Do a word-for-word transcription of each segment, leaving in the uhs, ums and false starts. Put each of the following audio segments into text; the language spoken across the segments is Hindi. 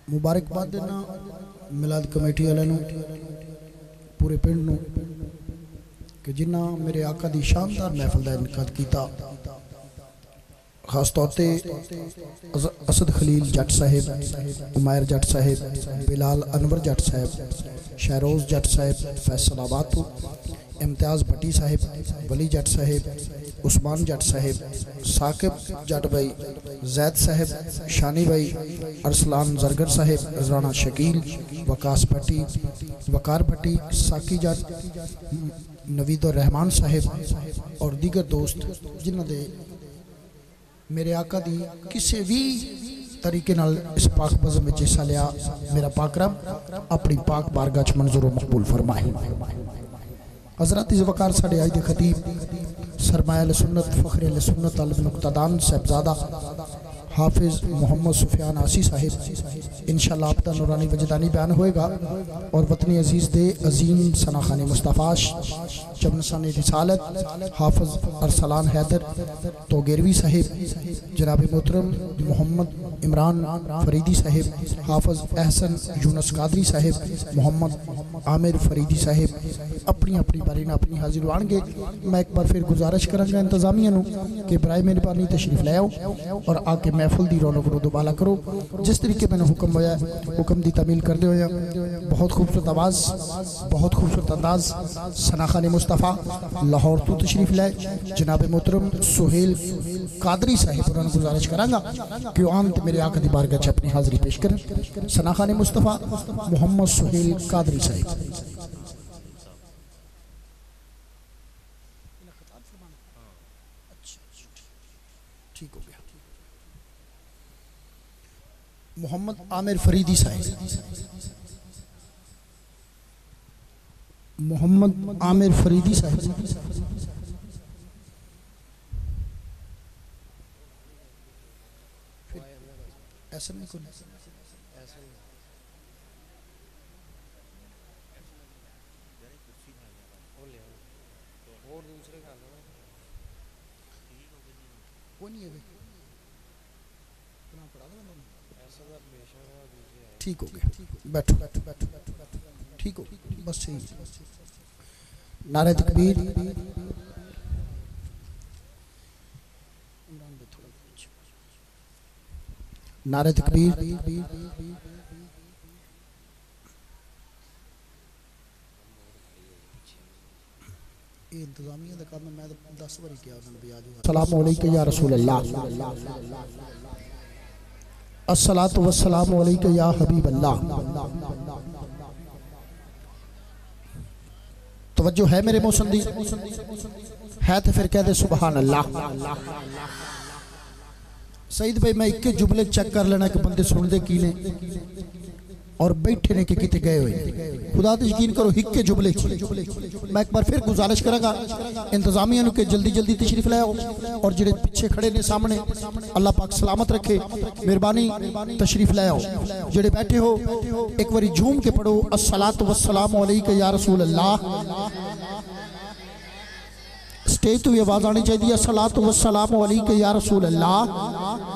मुबारकबाद देना मिलाद कमेटी वाले पूरे पिंड नूं कि जिन्ना मेरे आका दी शानदार महफिल का इनकाद किया। खास तौर पर असद खलील जट साहिब, उमैर जट साहिब, बिलाल अनवर जट साहिब, शहरोज जट साहिब फैसलाबाद तो, इम्तियाज़ भट्टी साहिब, वली जट साहिब, उस्मान जट साहिब, साकिब जट भाई, जैद साहिब, शानी भाई, अरसलान जरगर साहिब, राना शकील, वकास भट्टी, वकार भट्टी, साकी जट, नवीद रहमान साहिब और दीगर दोस्त जिन्हों ने मेरे आका दी किसी भी तरीके नाल इस पाक बज़म में हिस्सा लिया। मेरा पाक रब अपनी पाक बारगाह च मंजूर मकबूल फरमाए। हज़रत वकार साढ़े आज के खतीब सरमाया सुन्नत फ़ख्र सुन्नत अल मुक्तदान साहबजादा हाफिज़ मोहम्मद सुफियान आसी साहिब इंशाअल्लाह आपका नूरानी वजदानी बयान होएगा। और वतनी अजीज़ दे अजीम सनाखानी मुस्तफ़ाश चमनसानी रिसालत हाफिज़ अरसलान हैदर तोगेरवी साहिब, जनाब मोहतरम मोहम्मद इमरान फरीदी साहिब, हाफिज़ एहसन यूनस कादरी साहिब, मोहम्मद आमिर फरीदी साहिब अपनी अपनी बारी ना अपनी हाजिर आएंगे। मैं एक बार फिर गुजारिश करांगा इंतजामिया नूं कि बराए मेहरबानी तशरीफ ले आओ और आके महफिल दी रौनक नूं दुबाला करो। जिस तरीके मैंने हुक्म होया हुक्म दी तमील करते हुए बहुत खूबसूरत आवाज़, बहुत खूबसूरत अंदाज सनाखानी मुस्तफ़ा लाहौर तो तशरीफ लाए जनाब मोहतरम सुहेल कादरी साहिब उन्होंने गुजारिश करांगा कि आमत मेरे आका दी बारगाह च अपनी हाजिरी पेश करें। सनाखानी मुस्तफ़ा मोहम्मद सुहेल कादरी साहिब। ठीक हो गया। मोहम्मद आमिर फरीदी साहिब, मोहम्मद आमिर फरीदी साहिब, ऐसा नहीं कोई ठीक हो गया। बैठो बैठो बैठो बैठो ठीक हो बस सही। नारे तकबीर, नारे तकबीर, इंतजामिया का काम मैं दस बारी किया अस्सलामु अलैका या रसूल अल्लाह, अस्सलातु वस्सलामु अलैका या हबीब अल्लाह। तवज्जो है मेरे मोहसिन है तो फिर कह दे सुभान अल्लाह। सईद भाई मैं एक जुमले चेक कर लेना कि बंदे सुनते की ने और बैठे ने कि कितने गए हुए। खुदा तो यकीन करो हिक्के जुमले मैं एक बार फिर गुजारिश करांगा इंतजामिया नूं कि जल्दी जल्दी तशरीफ ले आओ और जिहड़े पीछे खड़े ने सामने अल्लाह पाक सलामत रखे मेहरबानी तशरीफ ले आओ। जिहड़े बैठे हो एक बारी झूम के पढ़ो अस्सलातु वस्सलामु अलैका या रसूल अल्लाह। स्टेज तो भी आवाज आनी चाहिए अस्सलातु वस्सलामु अलैका या रसूल अल्लाह।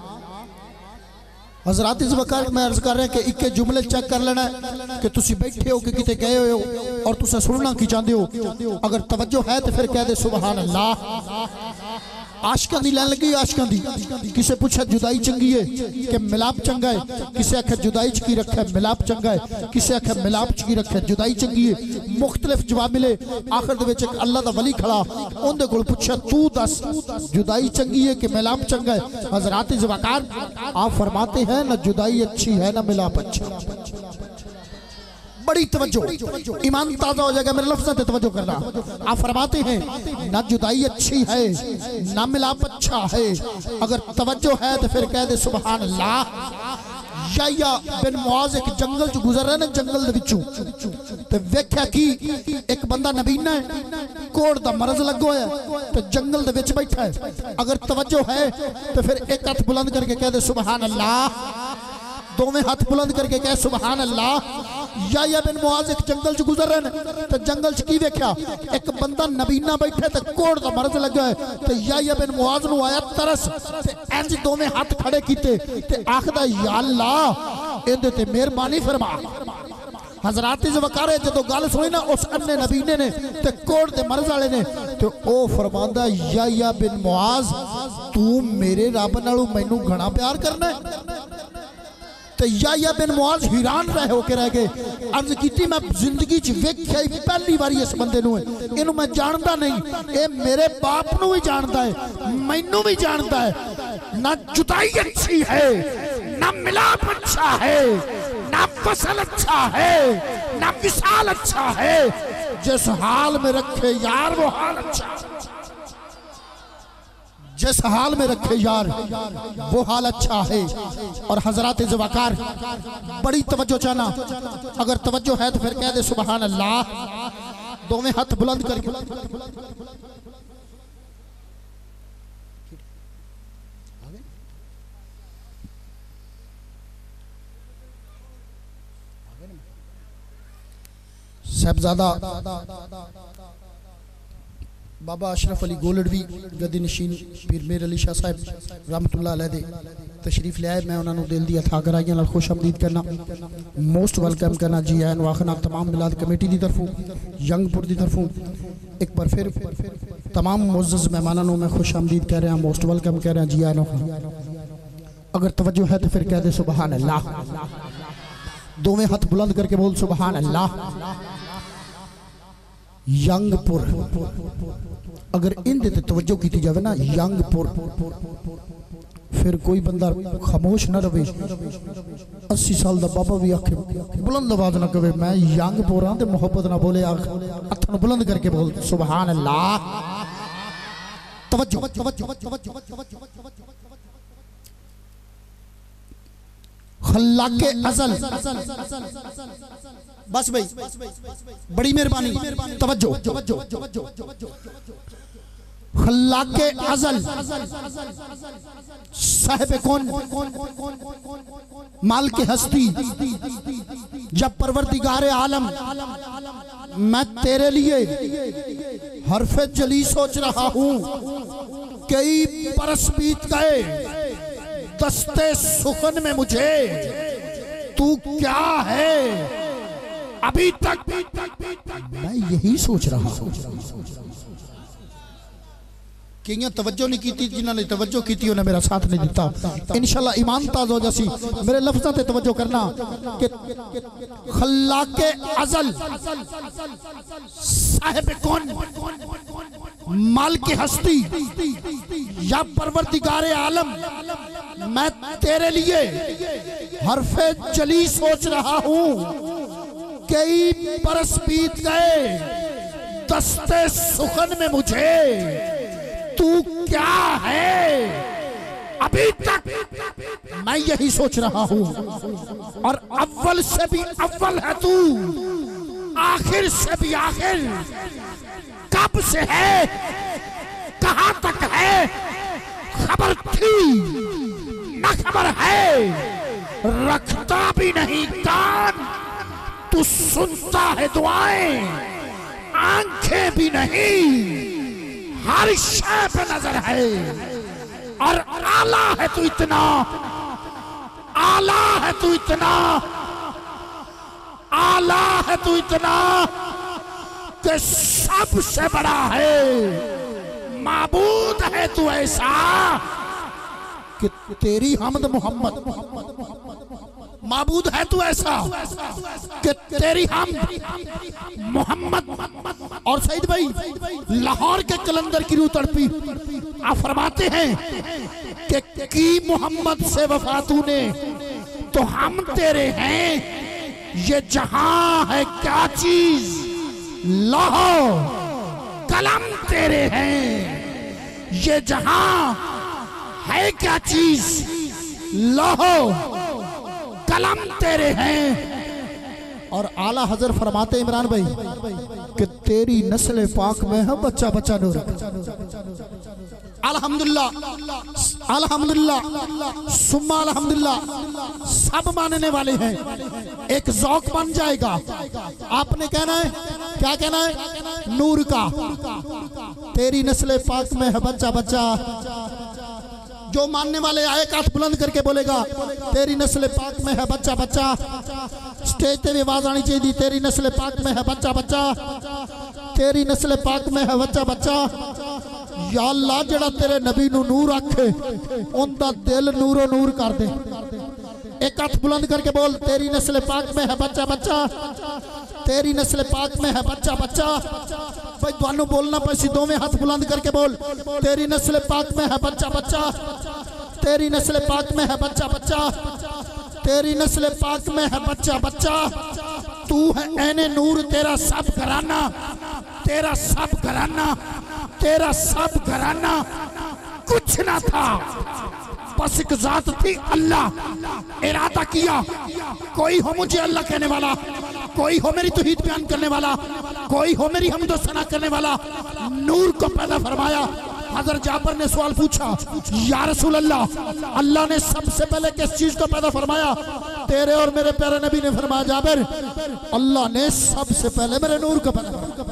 हज़रात इस वक्त मैं अर्ज कर रहा कि इक्के जुमले चेक कर लेना है कि तुसी बैठे हो कि किते गए हुए हो और तुसे सुनना की चाहते हो। अगर तवज्जो है तो फिर कह दे सुभान अल्लाह। आशकां दी लैन लगी, आशकां दी किसे पूछा जुदाई चंगी है कि मिलाप चंगा है, किसे आखे जुदाई च की रखा है मिलाप चंगा है, किसे आखे मिलाप च की रखा है जुदाई चंगी है। मुख्तलिफ जवाब मिले। आखिर दे विच अल्लाह दा वली खड़ा उहदे कोल पूछा तू दस जुदाई चंगी है कि मिलाप चंगा है। हज़रात इस वक़ार आप फरमाते हैं न जुदाई अच्छी है न मिलाप अच्छा। बड़ी तवज्जो, ईमान ताजा हो जाएगा मेरे लफ्ज़ों पे तवज्जो करना। आप फरमाते हैं ना जुदाई अच्छी है ना मिलाप अच्छा है। अगर तवज्जो है तो फिर कह दे सुभान अल्लाह। याया बिन मुआज एक जंगल च गुजर रहा है ना, जंगल दे विचों ते वेख्या कि एक बंदा नबीना है, कोड़ दा मरज लगा होया ते जंगल दे विच बैठा है। अगर तवज्जो है तो फिर एक हाथ बुलंद करके कह दे सुभान अल्लाह। दोवें हाथ बुलंद करके कह सुभान अल्लाह। याया बिन मुआज एक जंगल च गुजर रहे हैं तो जंगल च की देखा एक बंदा नबीना बैठे तो कोड़ दा मरज लगा है तो याया बिन मुआज नूं आया तरस ते इंज दोवें हाथ खड़े कीते ते आखदा या अल्लाह इहदे ते मेहरबानी फरमा। हजरात वकारे जो गल सुनी ना उस अन्ने नबीने ने ते कोट दे मर्ज वाले ने ते ओ फरमांदा याया बिन मुआज तू मेरे रब नालों मैनू घना प्यार करना है। ते याया बिन मुआज हैरान रह होके रह गए। अर्ज की मैं जिंदगी च वेख्या ही पहली बारी इस बंदे नूं इहनूं मैं जानदा नहीं, ये मेरे बाप नूं भी जानदा है मैनू भी जानदा है। ना जुदाई अच्छी है ना मिलाप अच्छा है ना फसल अच्छा है ना विशाल अच्छा है। जिस हाल में रखे यार वो हाल अच्छा, जिस हाल में रखे यार वो हाल अच्छा है। और हजरात ज़वाकार बड़ी तवज्जो चाहना, अगर तवज्जो है तो फिर कह दे सुभान अल्लाह। दोवें हाथ बुलंद करके साहबजादा बाबा अशरफ अली गोलड़वी गद्दी नशीन पीर मेर अली शाह साहब रहमतुल्लाह अलैह दे तशरीफ ले आए। मैं उन्होंने दिल दी अथा गराइयां नाल खुश आमदीद करना, मोस्ट वेलकम करना जी आन वाखना तमाम मिलाद कमेटी की तरफों यंगपुर की तरफों एक बार फिर तमाम मुअज़्ज़ज़ मेहमानों मैं खुश आमदीद कह रहा, मोस्ट वेलकम कह रहा जी आन। अगर तवज्जो है तो फिर कह दे सुभान अल्लाह। दोवें हाथ बुलंद करके बोल सुभान अल्लाह। यंगपुर अगर इनदे ते तवज्जो की जाए ना यंगपुर, फिर कोई बंदा खामोश न रहे। अस्सी साल का बाबा भी आखे बुलंद आवाज ना कहे मैं यंगपुर हाँ, मुहब्बत ना बोले हथ बुलंद करके बोल सुभान अल्लाह। तवज्जो खल्लाके अज़ल, बस भाई बड़ी मेहरबानी तवज्जो। खल्लाके अज़ल साहिब कौन माल के हस्ती, जब परवरदिगारे आलम मैं तेरे लिए हरफे जली सोच रहा हूँ। कई बरस बीत गए दस्ते सुखन में मुझे तू क्या है अभी तक मैं यही सोच रहा हूं। कईयां तवज्जो नहीं की, जिन्होंने तवज्जो की उन्हें मेरा साथ नहीं दिता। इंशाल्लाह ईमान ताज़ हो जासी। मेरे लफ्ज़ों पे तवज्जो करना कि खल्लाके अज़ल साहिब कौन माल की हस्ती या परवरदिगारे आलम मैं तेरे लिए हरफे जली सोच रहा हूं। कई बरस बीत गए दस्ते सुखन में मुझे तू क्या है अभी तक मैं यही सोच रहा हूं। और अव्वल से भी अव्वल है तू, आखिर से भी आखिर, कब से है कहां तक है खबर थी न खबर है, रखता भी नहीं कान तू सुनता है दुआएं, आंखें भी नहीं हर शय पे नजर है। और आला है तू इतना, आला है तू इतना, आला है तू इतना कि सबसे बड़ा है। माबूद है तू ऐसा कि तेरी हमद मोहम्मद, माबूद है तू ऐसा कि तेरी हम मोहम्मद। और सईद भाई लाहौर के कलंदर की रूह तड़पी, आप फरमाते हैं कि की मोहम्मद से वफा तूने तो हम तेरे हैं। ये जहां है क्या चीज, लौह कलम तेरे हैं। ये जहां है क्या चीज, लौह कलम तेरे हैं। और आला हजर फरमाते इमरान भाई कि तेरी नस्ल पाक में है बच्चा बच्चा नूर। अल्हम्दुलिल्लाह अल्हम्दुलिल्लाह सुम्मा अल्हम्दुलिल्लाह सब मानने वाले हैं। एक ज़ौक़ बन जाएगा, आपने कहना है, क्या कहना है, नूर का। तेरी नस्ल पाक में है बच्चा बच्चा जो मानने वाले आए हाथ बुलंद करके बोलेगा तेरी नस्ल पाक में है बच्चा बच्चा। स्टेज पे भी आवाज आनी चाहिए, तेरी नस्ल पाक में है बच्चा बच्चा, तेरी नस्ल पाक में है बच्चा बच्चा। या अल्लाह जेड़ा तेरे नबी नू नूर आखे उनका दिल नूरो नूर कर दे। एक हाथ बुलंद करके बोल तेरी नस्ल पाक में है बच्चा बच्चा, तेरी नस्ल पाक में है बच्चा बच्चा। भाई तुहानू बोलना पैसी दोवें हाथ बुलंद करके बोल तेरी नस्ल पाक में है बच्चा बच्चा, तेरी नस्ल पाक में है बच्चा बच्चा, तेरी नस्ल पाक में है बच्चा बच्चा। तू है ऐने नूर, तेरा सब घराना, तेरा सब घराना, तेरा सब घराना कुछ ना था, बस एक जात थी अल्लाह। इरादा किया कोई हो मुझे अल्लाह कहने वाला, कोई हो मेरी तौहीद बयान करने वाला, कोई हो मेरी हमदो सना करने वाला, नूर को पैदा फरमाया। हज़रत जाबर ने सवाल पूछा या रसूल अल्लाह, अल्लाह ने सबसे पहले किस चीज को पैदा फरमाया? तेरे और मेरे प्यारे नबी ने फरमाया जाबिर अल्लाह ने सबसे पहले मेरे नूर को पैदा फरमाया।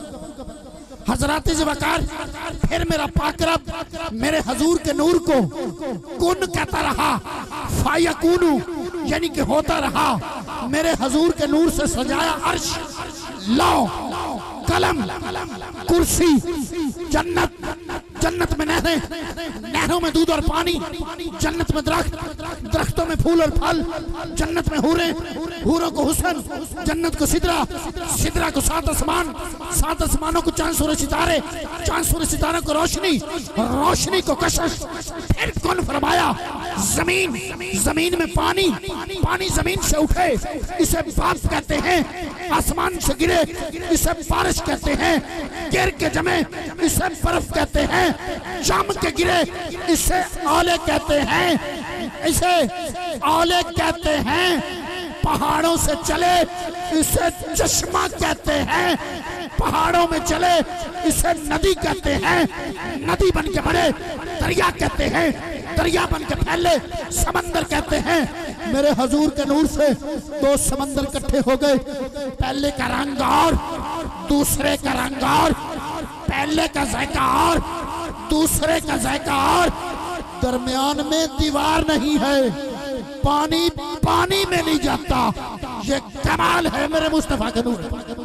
हजरत ज़वकार फिर मेरा पाक रब मेरे हजूर के नूर को कुन कहता रहा, फायकुनु यानी कि होता रहा। मेरे हजूर के नूर से सजाया अर्श, लौ, कलम, कुर्सी, जन्नत, जन्नत में नहरें, नहरों में दूध और पानी, जन्नत में दरख्त, दरख्तों में फूल और फल, जन्नत में हूरें, हूरों को हुस्न, जन्नत को सिदरा, सिदरा को सात आसमान, सात आसमानों को चांद सूरज सितारे, चांद सूरज सितारों को रोशनी, रोशनी को कशिश। फिर कौन फरमाया जमीन, जमीन में पानी, पानी जमीन से उठे इसे बात कहते हैं, आसमान से गिरे इसे बारिश कहते हैं, गिर के जमे इसे बर्फ कहते हैं, जम के गिरे इसे ओले कहते हैं, इसे ओले कहते हैं, पहाड़ों से चले इसे चश्मा कहते हैं, पहाड़ों में चले इसे नदी कहते हैं, नदी बन के बढ़े दरिया कहते हैं, दरिया बन के फैले समंदर कहते हैं। मेरे हजूर के नूर से दो समंदर इकट्ठे हो गए, पहले का रंग और दूसरे का रंग और, पहले का जायका और दूसरे का जायका और, दरमियान में दीवार नहीं है, पानी पानी में नहीं जाता। ये कमाल है मेरे मुस्तफा के नूर।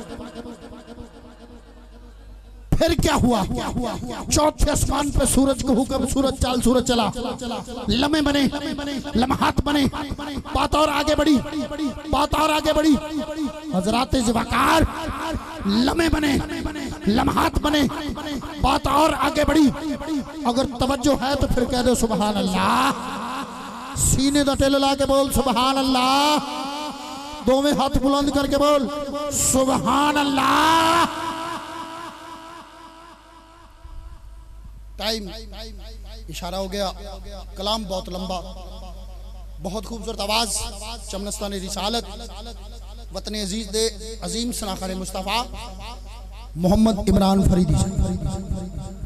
फिर क्या हुआ? चौथे आसमान पे सूरज को हुक्म, सूरज चाल सूरज चला, लम्हे बने, लम्हात बने, बात और आगे बढ़ी, बात और आगे बढ़ी। हजरत ज़वकार लम्हे बने, लम्हात बने, बात और आगे बढ़ी। अगर तवज्जो है तो फिर कह दो सुभान अल्लाह, सीने दा टेल ला के बोल सुभान अल्लाह, दोवें हाथ बुलंद करके बोल सुभान अल्लाह। टाइम इशारा हो गया, कलाम बहुत लंबा, बहुत खूबसूरत आवाज, चमनस्तान रिसालत, वतन अजीज दे अजीम सनाखर मुस्तफ़ा मोहम्मद इमरान फरीदी।